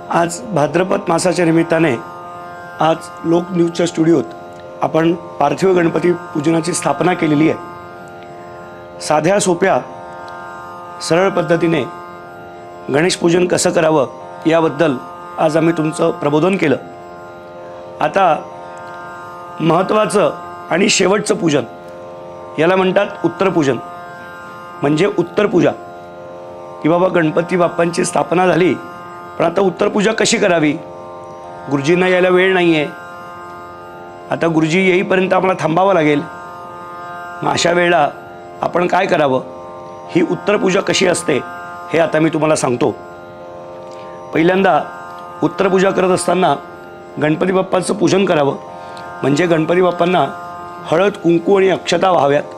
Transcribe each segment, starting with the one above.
आज भाद्रपद मासाच्या निमित्ताने आज लोक न्यूजच्या स्टुडिओत आपण पार्थिव गणपती पूजनाची स्थापना केलेली आहे। साध्या सोप्या सरळ पद्धतीने गणेश पूजन कसं करावं याबद्दल आज आम्ही तुमचं प्रबोधन केलं। आता महत्त्वाचं आणि शेवटचं पूजन याला म्हणतात उत्तरपूजन, म्हणजे उत्तरपूजा की बाबा गणपती बाप्पांची स्थापना झाली, पण आता उत्तरपूजा कशी करावी? गुरुजींना यायला वेळ नाही आहे, आता गुरुजी येईपर्यंत आम्हाला थांबावं लागेल। मग अशा वेळेला आपण काय करावं? ही उत्तरपूजा कशी असते हे आता मी तुम्हाला सांगतो। पहिल्यांदा उत्तरपूजा करत असताना गणपती बाप्पांचं पूजन करावं, म्हणजे गणपती बाप्पांना हळद कुंकू आणि अक्षता वाहाव्यात।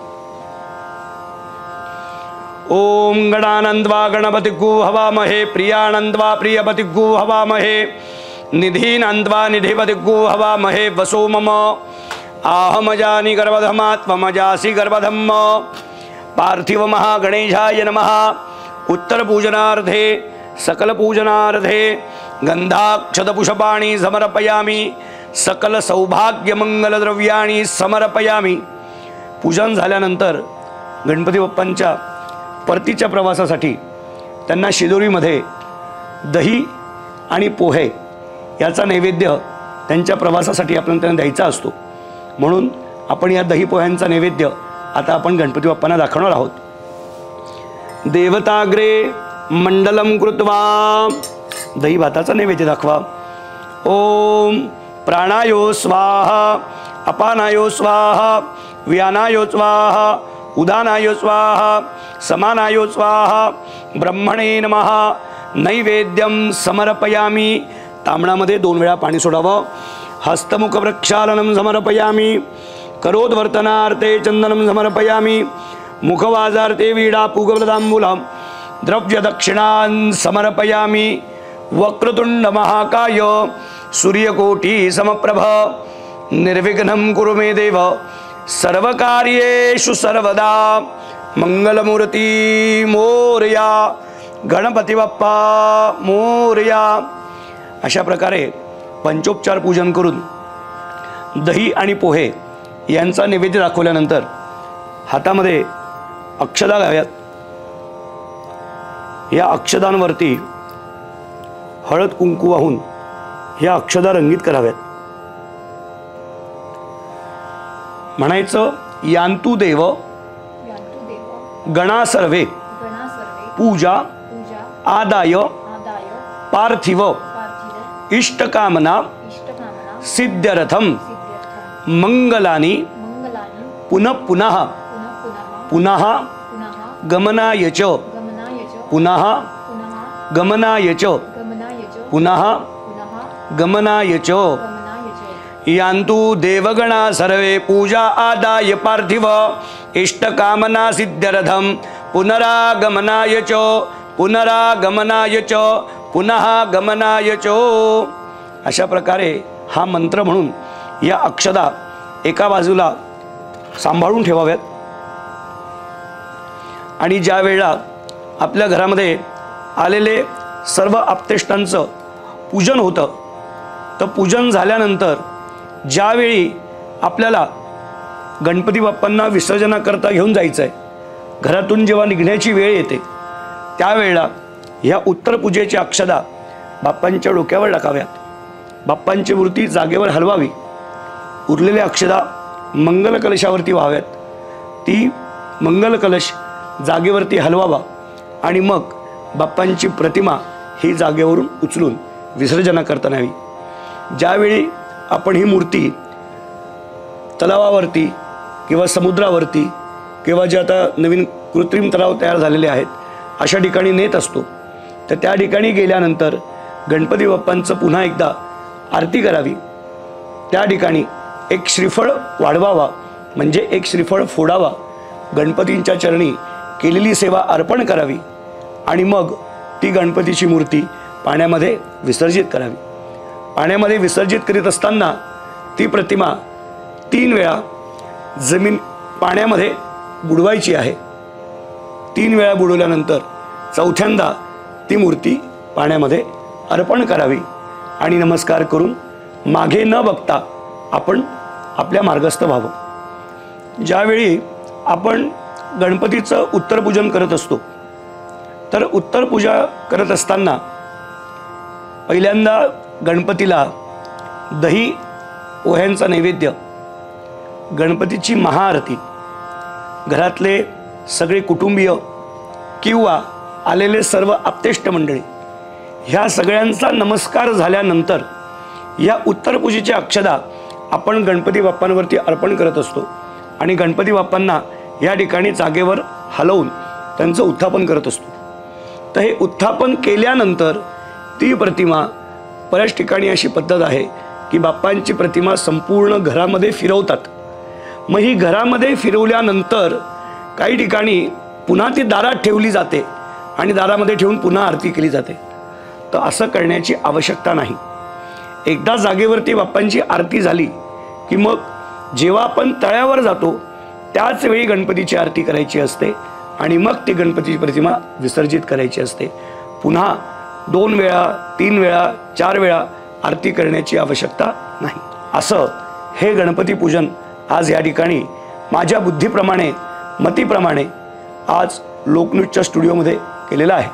ओम गणानंदवा गणपतिगु हवामहे, प्रियानंदवा प्रियपतिगु हवामहे, निधीनंदवा निधिपतिगु हवामहे। वसो मम आहमजानि गर्भधमात्मजासि गर्भधम। पार्थिव महागणेशाय नमः। उत्तरपूजनार्थे सकलपूजनार्थे गंधाक्षतपुष्पाणि समर्पयामि, सकल सौभाग्यमंगलद्रव्याणि समर्पयामि। पूजन झाल्यानंतर गणपती बाप्पांच्या परतीच्या प्रवासासाठी त्यांना शिदोरीमध्ये दही आणि पोहे याचा नैवेद्य त्यांच्या प्रवासासाठी आपण त्यांना द्यायचा असतो, म्हणून आपण या दही पोह्यांचा नैवेद्य आता आपण गणपती बाप्पांना दाखवणार आहोत। देवताग्रे मंडलम कृत्वा, दही भाताचा नैवेद्य दाखवा। ओम प्राणायो स्वाहा, अपानायो स्वाहा, व्यानायो स्वाहा, उदानायो स्वाहा, समानायो स्वाहा, ब्रह्मणे नमः। नैवेद्यम समर्पयामि। तांबणामध्ये 2 वेळा पाणी सोडावं। हस्तमुख प्रक्षालनम समर्पयामि। करोद्वर्तनार्थे चंदनम समर्पयामि। मुखवाजार्थे वीणा पूगवलतांबूलम द्रव्य दक्षिणान् समर्पयामि। वक्रतुंड महाकाय सूर्यकोटि समप्रभ निर्विघ्नं कुरु मे देव सर्वकार्येषु सर्वदा। मंगलमूर्ती मोरया, गणपती बाप्पा मोरया। अशा प्रकारे पंचोपचार पूजन करून दही आणि पोहे यांचा नैवेद्य दाखवल्यानंतर हातामध्ये अक्षदा घ्याव्यात। या अक्षदांवरती हळद कुंकू वाहून या अक्षदा रंगीत कराव्यात। म्हणायचं यान्तु देव गणा सर्वे पूजा आदाय पार्थिव इष्टकामना सिद्ध्यर्थम मंगलानि पुनः पुनः पुनः गमनाय च पुनः गमनाय च पुनः गमनाय च। यान्तु देवगणा सर्वे पूजा आदाय पार्थिव इष्टकामना सिद्ध्यर्थम पुनरागमनाय च पुनरागमनाय च पुनः गमनाय च। अशा प्रकारे हा मंत्र म्हणून या अक्षदा एका बाजूला सांभाळून ठेवाव्यात। आणि ज्या वेळेला आपल्या घरामध्ये आलेले सर्व आप्तेष्टांचं पूजन होतं, तर पूजन झाल्यानंतर ज्यावेळी आपल्याला गणपती बाप्पांना विसर्जनाकरता घेऊन जायचं आहे, घरातून जेव्हा निघण्याची वेळ येते त्यावेळेला ह्या उत्तरपूजेची अक्षदा बाप्पांच्या डोक्यावर टाकाव्यात। बाप्पांची मूर्ती जागेवर हलवावी। उरलेल्या अक्षदा मंगल कलशावरती व्हाव्यात। ती मंगल कलश जागेवरती हलवावा आणि मग बाप्पांची प्रतिमा ही जागेवरून उचलून विसर्जनाकरता न्यावी। ज्यावेळी आपण ही मूर्ती तलावावरती किंवा समुद्रावरती किंवा जे आता नवीन कृत्रिम तलाव तयार झालेले आहेत अशा ठिकाणी नेत असतो, तर त्या ठिकाणी गेल्यानंतर गणपती बाप्पांचं पुन्हा एकदा आरती करावी। त्या ठिकाणी एक श्रीफळ वाढवावा, म्हणजे एक श्रीफळ फोडावा, गणपतींच्या चरणी केलेली सेवा अर्पण करावी आणि मग ती गणपतीची मूर्ती पाण्यामध्ये विसर्जित करावी। पाण्यामध्ये विसर्जित करीत असताना ती प्रतिमा 3 वेळा पाण्यामध्ये बुडवायची आहे। 3 वेळा बुडवल्यानंतर चौथ्यांदा ती मूर्ती पाण्यामध्ये अर्पण करावी आणि नमस्कार करून मागे न बघता आपण आपल्या मार्गस्थ व्हावं। ज्यावेळी आपण गणपतीचं उत्तरपूजन करत असतो तर उत्तरपूजा करत असताना पहिल्यांदा गणपतीला दही पोह्यांचा नैवेद्य, गणपतीची महाआरती, घरातले सगळे कुटुंबीय किंवा आलेले सर्व आप्तेष्ट मंडळी ह्या सगळ्यांचा नमस्कार झाल्यानंतर या उत्तरपूजेच्या अक्षदा आपण गणपती बाप्पांवरती अर्पण करत असतो आणि गणपती बाप्पांना या ठिकाणी जागेवर हलवून त्यांचं उत्थापन करत असतो। तर हे उत्थापन केल्यानंतर ती प्रतिमा बऱ्याच ठिकाणी अशी पद्धत आहे की बाप्पांची प्रतिमा संपूर्ण घरामध्ये फिरवतात। मग ही घरामध्ये फिरवल्यानंतर काही ठिकाणी पुन्हा ती दारात ठेवली जाते आणि दारामध्ये ठेवून पुन्हा आरती केली जाते। तर असं करण्याची आवश्यकता नाही। एकदा जागेवरती बाप्पांची आरती झाली की मग जेव्हा आपण तळ्यावर जातो त्याच वेळी गणपतीची आरती करायची असते आणि मग ती गणपतीची प्रतिमा विसर्जित करायची असते। पुन्हा 2 वेळा 3 वेळा 4 वेळा आरती करण्याची आवश्यकता नाही। असं हे गणपती पूजन आज या ठिकाणी माझ्या बुद्धीप्रमाणे मतीप्रमाणे आज लोकनृत्य स्टुडिओमध्ये केलेलं आहे।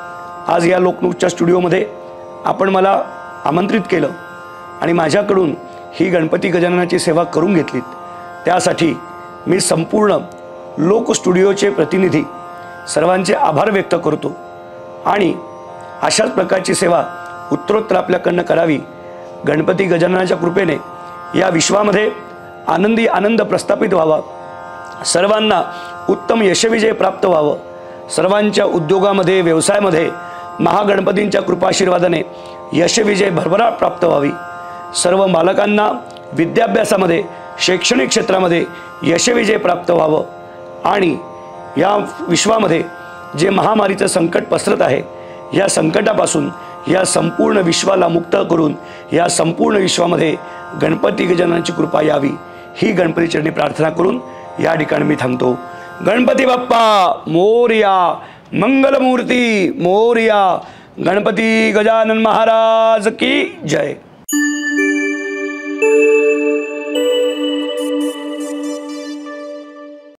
आज या लोकनृत्य स्टुडिओमध्ये आपण मला आमंत्रित केलं आणि माझ्याकडून ही गणपती गजाननाची सेवा करून घेतलीत, त्यासाठी मी संपूर्ण लोक स्टुडिओचे प्रतिनिधी सर्वांचे आभार व्यक्त करतो आणि अशाच प्रकारची सेवा उत्तरोत्तर आपल्याकडनं करावी। गणपती गजाननाच्या कृपेने या विश्वामध्ये आनंदी आनंद प्रस्थापित व्हावा, सर्वांना उत्तम यशविजय प्राप्त व्हावं, सर्वांच्या उद्योगामध्ये व्यवसायामध्ये महागणपतींच्या कृपाशीर्वादाने यशविजय भरभराट प्राप्त व्हावी, सर्व मालकांना विद्याभ्यासामध्ये शैक्षणिक क्षेत्रामध्ये यशविजय प्राप्त व्हावं आणि या विश्वामध्ये जे महामारीचं संकट पसरत आहे या संकटापासून या संपूर्ण विश्वाला मुक्त करून या संपूर्ण विश्वामध्ये गणपती गजाननाची कृपा यावी ही गणपती चरणी प्रार्थना करून या ठिकाणी मी थांबतो। गणपती बाप्पा मोरया, मंगलमूर्ती मोरया, गणपती गजानन महाराज की जय।